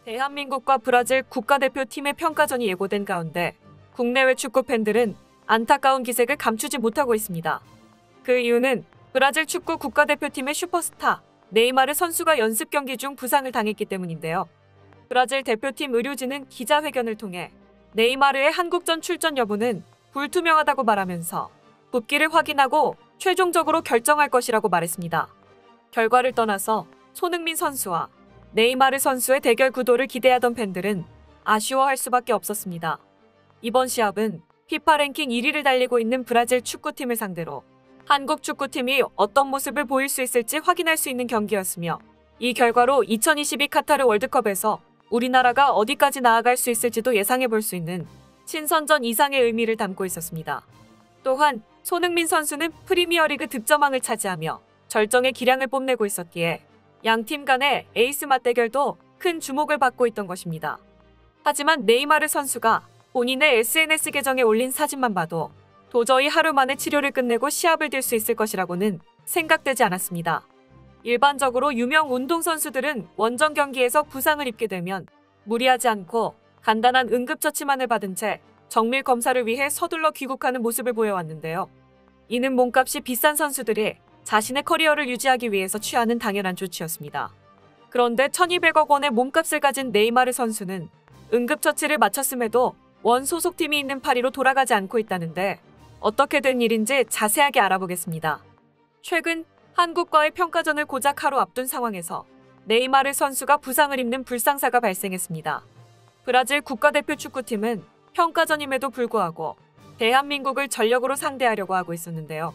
대한민국과 브라질 국가대표팀의 평가전이 예고된 가운데 국내외 축구 팬들은 안타까운 기색을 감추지 못하고 있습니다. 그 이유는 브라질 축구 국가대표팀의 슈퍼스타 네이마르 선수가 연습 경기 중 부상을 당했기 때문인데요. 브라질 대표팀 의료진은 기자회견을 통해 네이마르의 한국전 출전 여부는 불투명하다고 말하면서 붓기를 확인하고 최종적으로 결정할 것이라고 말했습니다. 결과를 떠나서 손흥민 선수와 네이마르 선수의 대결 구도를 기대하던 팬들은 아쉬워할 수밖에 없었습니다. 이번 시합은 피파 랭킹 1위를 달리고 있는 브라질 축구팀을 상대로 한국 축구팀이 어떤 모습을 보일 수 있을지 확인할 수 있는 경기였으며, 이 결과로 2022 카타르 월드컵에서 우리나라가 어디까지 나아갈 수 있을지도 예상해 볼 수 있는 친선전 이상의 의미를 담고 있었습니다. 또한 손흥민 선수는 프리미어리그 득점왕을 차지하며 절정의 기량을 뽐내고 있었기에 양팀 간의 에이스 맞대결도 큰 주목을 받고 있던 것입니다. 하지만 네이마르 선수가 본인의 SNS 계정에 올린 사진만 봐도 도저히 하루 만에 치료를 끝내고 시합을 뛸 수 있을 것이라고는 생각되지 않았습니다. 일반적으로 유명 운동선수들은 원정 경기에서 부상을 입게 되면 무리하지 않고 간단한 응급처치만을 받은 채 정밀 검사를 위해 서둘러 귀국하는 모습을 보여왔는데요. 이는 몸값이 비싼 선수들이 자신의 커리어를 유지하기 위해서 취하는 당연한 조치였습니다. 그런데 1,200억 원의 몸값을 가진 네이마르 선수는 응급처치를 마쳤음에도 원 소속팀이 있는 파리로 돌아가지 않고 있다는데 어떻게 된 일인지 자세하게 알아보겠습니다. 최근 한국과의 평가전을 고작 하루 앞둔 상황에서 네이마르 선수가 부상을 입는 불상사가 발생했습니다. 브라질 국가대표 축구팀은 평가전임에도 불구하고 대한민국을 전력으로 상대하려고 하고 있었는데요.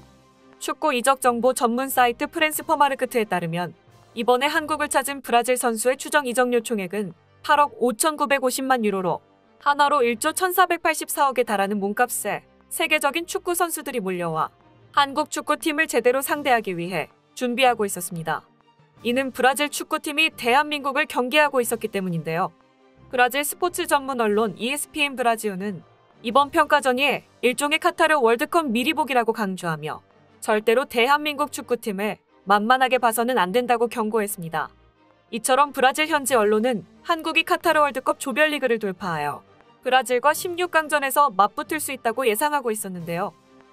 축구 이적 정보 전문 사이트 프랜스퍼마르크트에 따르면 이번에 한국을 찾은 브라질 선수의 추정 이적 요청액은 8억 5,950만 유로로 한화로 1조 1,484억에 달하는 몸값에 세계적인 축구 선수들이 몰려와 한국 축구팀을 제대로 상대하기 위해 준비하고 있었습니다. 이는 브라질 축구팀이 대한민국을 경계하고 있었기 때문인데요. 브라질 스포츠 전문 언론 ESPN 브라지오는 이번 평가전이 일종의 카타르 월드컵 미리보기라고 강조하며 절대로 대한민국 축구팀을 만만하게 봐서는 안 된다고 경고했습니다. 이처럼 브라질 현지 언론은 한국이 카타르 월드컵 조별리그를 돌파하여 브라질과 16강전에서 맞붙을 수 있다고 예상하고 있었는데요.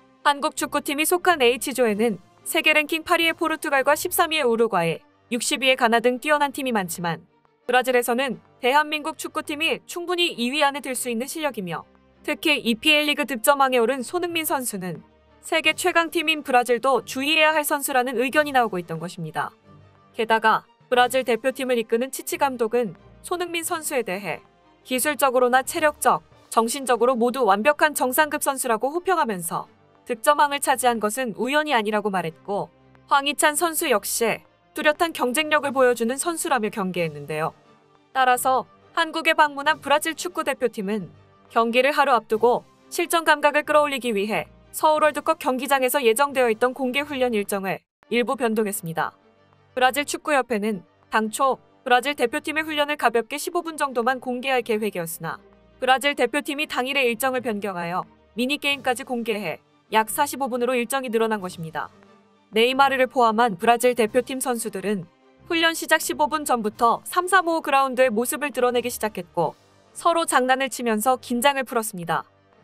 한국 축구팀이 속한 H조에는 세계 랭킹 8위의 포르투갈과 13위의 우루과이, 60위의 가나 등 뛰어난 팀이 많지만 브라질에서는 대한민국 축구팀이 충분히 2위 안에 들 수 있는 실력이며, 특히 EPL 리그 득점왕에 오른 손흥민 선수는 세계 최강팀인 브라질도 주의해야 할 선수라는 의견이 나오고 있던 것입니다. 게다가 브라질 대표팀을 이끄는 치치 감독은 손흥민 선수에 대해 기술적으로나 체력적, 정신적으로 모두 완벽한 정상급 선수라고 호평하면서 득점왕을 차지한 것은 우연이 아니라고 말했고, 황희찬 선수 역시 뚜렷한 경쟁력을 보여주는 선수라며 경계했는데요. 따라서 한국에 방문한 브라질 축구대표팀은 경기를 하루 앞두고 실전 감각을 끌어올리기 위해 서울 월드컵 경기장에서 예정되어 있던 공개 훈련 일정을 일부 변동했습니다. 브라질 축구협회는 당초 브라질 대표팀의 훈련을 가볍게 15분 정도만 공개할 계획이었으나 브라질 대표팀이 당일의 일정을 변경하여 미니게임까지 공개해 약 45분으로 일정이 늘어난 것입니다. 네이마르를 포함한 브라질 대표팀 선수들은 훈련 시작 15분 전부터 3-3-5 그라운드의 모습을 드러내기 시작했고 서로 장난을 치면서 긴장을 풀었습니다.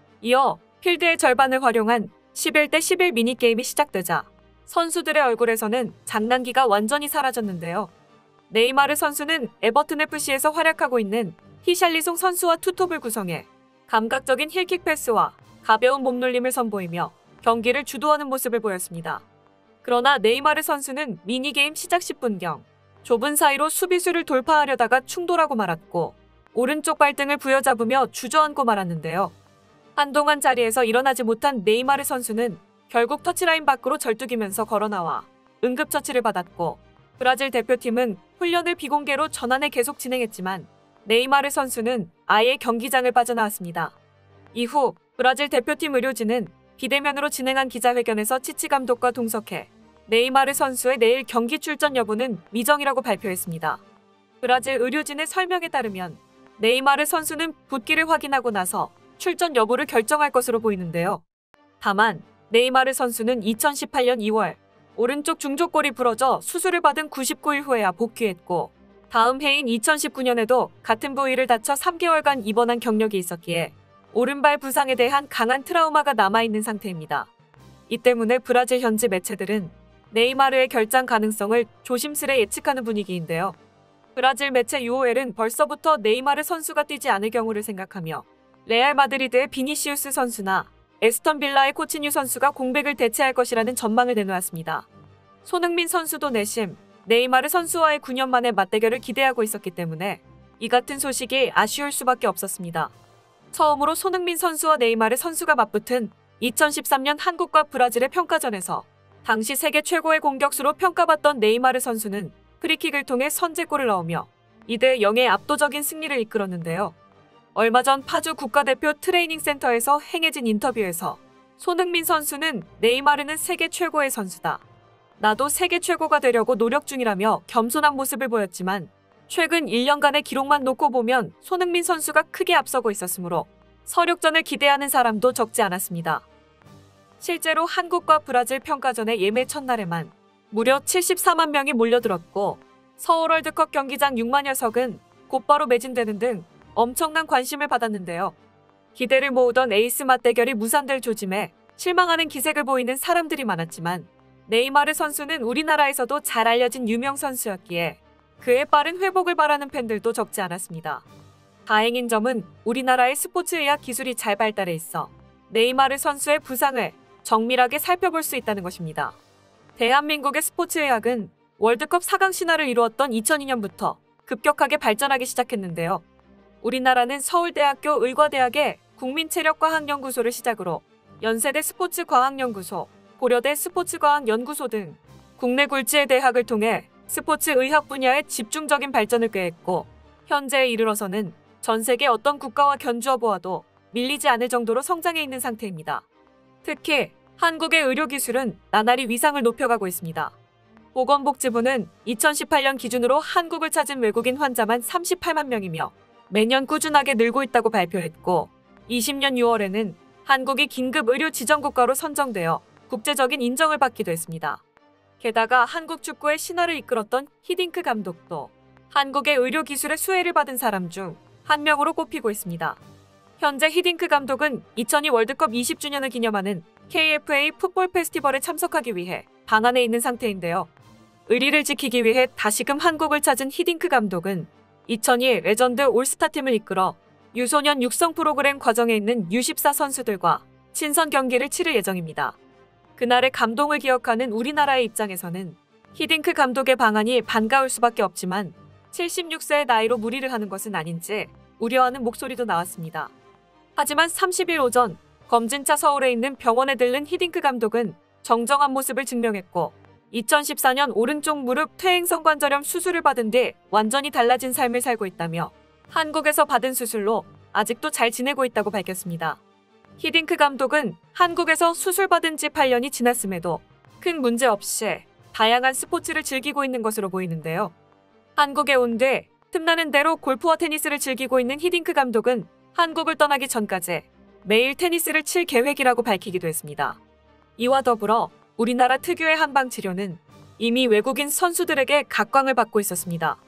이어 필드의 절반을 활용한 11대 11 미니게임이 시작되자 선수들의 얼굴에서는 장난기가 완전히 사라졌는데요. 네이마르 선수는 에버튼 FC에서 활약하고 있는 히샬리송 선수와 투톱을 구성해 감각적인 힐킥 패스와 가벼운 몸놀림을 선보이며 경기를 주도하는 모습을 보였습니다. 그러나 네이마르 선수는 미니게임 시작 10분경 좁은 사이로 수비수를 돌파하려다가 충돌하고 말았고 오른쪽 발등을 부여잡으며 주저앉고 말았는데요. 한동안 자리에서 일어나지 못한 네이마르 선수는 결국 터치라인 밖으로 절뚝이면서 걸어나와 응급처치를 받았고, 브라질 대표팀은 훈련을 비공개로 전환해 계속 진행했지만 네이마르 선수는 아예 경기장을 빠져나왔습니다. 이후 브라질 대표팀 의료진은 비대면으로 진행한 기자회견에서 치치 감독과 동석해 네이마르 선수의 내일 경기 출전 여부는 미정이라고 발표했습니다. 브라질 의료진의 설명에 따르면 네이마르 선수는 붓기를 확인하고 나서 출전 여부를 결정할 것으로 보이는데요. 다만 네이마르 선수는 2018년 2월 오른쪽 중족골이 부러져 수술을 받은 99일 후에야 복귀했고, 다음 해인 2019년에도 같은 부위를 다쳐 3개월간 입원한 경력이 있었기에 오른발 부상에 대한 강한 트라우마가 남아있는 상태입니다. 이 때문에 브라질 현지 매체들은 네이마르의 결장 가능성을 조심스레 예측하는 분위기인데요. 브라질 매체 UOL은 벌써부터 네이마르 선수가 뛰지 않을 경우를 생각하며 레알 마드리드의 비니시우스 선수나 에스턴 빌라의 코치뉴 선수가 공백을 대체할 것이라는 전망을 내놓았습니다. 손흥민 선수도 내심 네이마르 선수와의 9년 만의 맞대결을 기대하고 있었기 때문에 이 같은 소식이 아쉬울 수밖에 없었습니다. 처음으로 손흥민 선수와 네이마르 선수가 맞붙은 2013년 한국과 브라질의 평가전에서 당시 세계 최고의 공격수로 평가받던 네이마르 선수는 프리킥을 통해 선제골을 넣으며 2대 0의 압도적인 승리를 이끌었는데요. 얼마 전 파주 국가대표 트레이닝 센터에서 행해진 인터뷰에서 손흥민 선수는 네이마르는 세계 최고의 선수다. 나도 세계 최고가 되려고 노력 중이라며 겸손한 모습을 보였지만 최근 1년간의 기록만 놓고 보면 손흥민 선수가 크게 앞서고 있었으므로 서력전을 기대하는 사람도 적지 않았습니다. 실제로 한국과 브라질 평가전의 예매 첫날에만 무려 74만 명이 몰려들었고 서울 월드컵 경기장 6만여 석은 곧바로 매진되는 등 엄청난 관심을 받았는데요. 기대를 모으던 에이스 맞대결이 무산될 조짐에 실망하는 기색을 보이는 사람들이 많았지만 네이마르 선수는 우리나라에서도 잘 알려진 유명 선수였기에 그의 빠른 회복을 바라는 팬들도 적지 않았습니다. 다행인 점은 우리나라의 스포츠의학 기술이 잘 발달해 있어 네이마르 선수의 부상을 정밀하게 살펴볼 수 있다는 것입니다. 대한민국의 스포츠의학은 월드컵 4강 신화를 이루었던 2002년부터 급격하게 발전하기 시작했는데요. 우리나라는 서울대학교 의과대학의 국민체력과학연구소를 시작으로 연세대 스포츠과학연구소, 고려대 스포츠과학연구소 등 국내 굴지의 대학을 통해 스포츠의학 분야의 집중적인 발전을 꾀했고 현재에 이르러서는 전 세계 어떤 국가와 견주어 보아도 밀리지 않을 정도로 성장해 있는 상태입니다. 특히 한국의 의료기술은 나날이 위상을 높여가고 있습니다. 보건복지부는 2018년 기준으로 한국을 찾은 외국인 환자만 38만 명이며 매년 꾸준하게 늘고 있다고 발표했고 20년 6월에는 한국이 긴급 의료 지정국가로 선정되어 국제적인 인정을 받기도 했습니다. 게다가 한국 축구의 신화를 이끌었던 히딩크 감독도 한국의 의료기술의 수혜를 받은 사람 중 한 명으로 꼽히고 있습니다. 현재 히딩크 감독은 2002 월드컵 20주년을 기념하는 KFA 풋볼 페스티벌에 참석하기 위해 방한해 있는 상태인데요. 의리를 지키기 위해 다시금 한국을 찾은 히딩크 감독은 2002 레전드 올스타팀을 이끌어 유소년 육성 프로그램 과정에 있는 U14 선수들과 친선 경기를 치를 예정입니다. 그날의 감동을 기억하는 우리나라의 입장에서는 히딩크 감독의 방한이 반가울 수밖에 없지만 76세의 나이로 무리를 하는 것은 아닌지 우려하는 목소리도 나왔습니다. 하지만 30일 오전 검진차 서울에 있는 병원에 들른 히딩크 감독은 정정한 모습을 증명했고 2014년 오른쪽 무릎 퇴행성관절염 수술을 받은 뒤 완전히 달라진 삶을 살고 있다며 한국에서 받은 수술로 아직도 잘 지내고 있다고 밝혔습니다. 히딩크 감독은 한국에서 수술받은 지 8년이 지났음에도 큰 문제 없이 다양한 스포츠를 즐기고 있는 것으로 보이는데요. 한국에 온 뒤 틈나는 대로 골프와 테니스를 즐기고 있는 히딩크 감독은 한국을 떠나기 전까지 매일 테니스를 칠 계획이라고 밝히기도 했습니다. 이와 더불어 우리나라 특유의 한방치료는 이미 외국인 선수들에게 각광을 받고 있었습니다.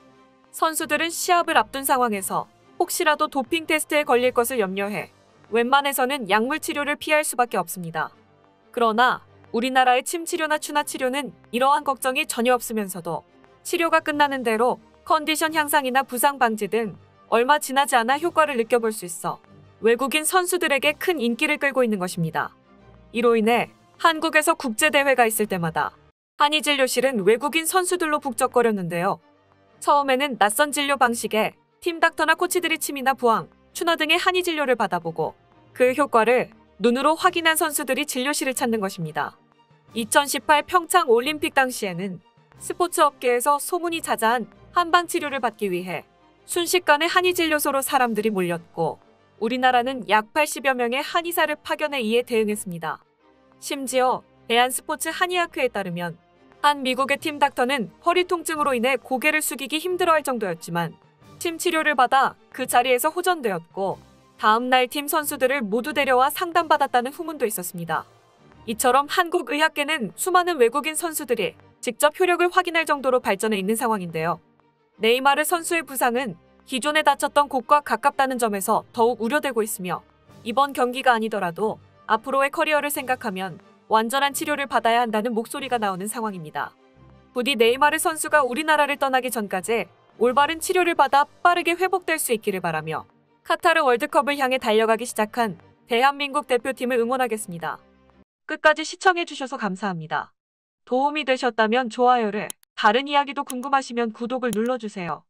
선수들은 시합을 앞둔 상황에서 혹시라도 도핑 테스트에 걸릴 것을 염려해 웬만해서는 약물 치료를 피할 수밖에 없습니다. 그러나 우리나라의 침 치료나 추나 치료는 이러한 걱정이 전혀 없으면서도 치료가 끝나는 대로 컨디션 향상이나 부상 방지 등 얼마 지나지 않아 효과를 느껴볼 수 있어 외국인 선수들에게 큰 인기를 끌고 있는 것입니다. 이로 인해 한국에서 국제대회가 있을 때마다 한의진료실은 외국인 선수들로 북적거렸는데요. 처음에는 낯선 진료 방식에 팀 닥터나 코치들이 침이나 부항, 추나 등의 한의진료를 받아보고 그 효과를 눈으로 확인한 선수들이 진료실을 찾는 것입니다. 2018 평창 올림픽 당시에는 스포츠 업계에서 소문이 자자한 한방치료를 받기 위해 순식간에 한의진료소로 사람들이 몰렸고 우리나라는 약 80여 명의 한의사를 파견해 이에 대응했습니다. 심지어 대한스포츠 한의학회에 따르면 한 미국의 팀 닥터는 허리 통증으로 인해 고개를 숙이기 힘들어할 정도였지만 침 치료를 받아 그 자리에서 호전되었고 다음날 팀 선수들을 모두 데려와 상담받았다는 후문도 있었습니다. 이처럼 한국 의학계는 수많은 외국인 선수들이 직접 효력을 확인할 정도로 발전해 있는 상황인데요. 네이마르 선수의 부상은 기존에 다쳤던 곳과 가깝다는 점에서 더욱 우려되고 있으며 이번 경기가 아니더라도 앞으로의 커리어를 생각하면 완전한 치료를 받아야 한다는 목소리가 나오는 상황입니다. 부디 네이마르 선수가 우리나라를 떠나기 전까지 올바른 치료를 받아 빠르게 회복될 수 있기를 바라며 카타르 월드컵을 향해 달려가기 시작한 대한민국 대표팀을 응원하겠습니다. 끝까지 시청해주셔서 감사합니다. 도움이 되셨다면 좋아요를, 다른 이야기도 궁금하시면 구독을 눌러주세요.